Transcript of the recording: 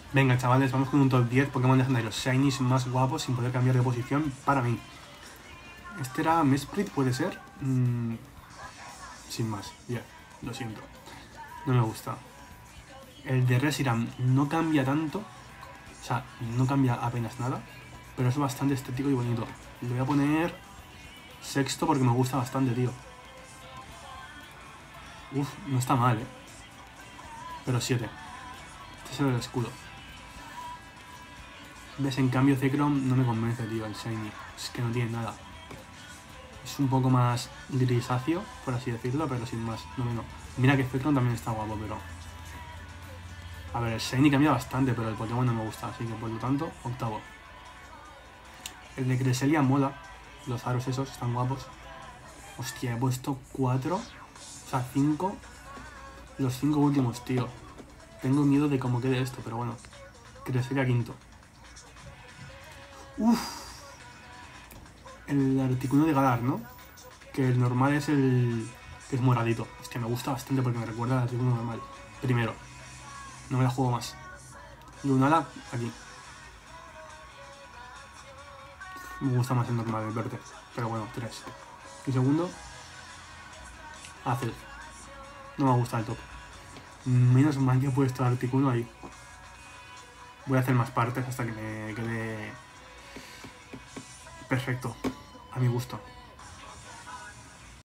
Venga, chavales, vamos con un top 10 Pokémon legendarios los shinies más guapos sin poder cambiar de posición para mí. Este era Mesprit, ¿puede ser? Sin más, ya, lo siento. No me gusta. El de Reshiram no cambia tanto, o sea, no cambia apenas nada, pero es bastante estético y bonito. Le voy a poner sexto porque me gusta bastante, tío. Uf, no está mal, pero 7. Este es el escudo. ¿Ves? En cambio Zekrom no me convence, tío, el shiny. Es que no tiene nada. Es un poco más grisáceo, por así decirlo, pero sin más. No. Mira que Zekrom también está guapo, pero... A ver, el shiny cambia bastante, pero el Pokémon no me gusta, así que por lo tanto, octavo. El de Cresselia mola. Los aros esos están guapos. Hostia, he puesto 4. O sea, 5. Los 5 últimos, tío. Tengo miedo de cómo quede esto, pero bueno. Cresselia quinto. Uff. El Articuno de Galar, ¿no? Que el normal es el... que es moradito. Hostia, me gusta bastante porque me recuerda al Articuno normal. Primero. No me la juego más. Lunala, aquí. Me gusta más el normal, el verde. Pero bueno, 3. Y segundo, Azel. No me gusta el top. Menos mal que he puesto el Articuno ahí. Voy a hacer más partes hasta que me quede perfecto. A mi gusto.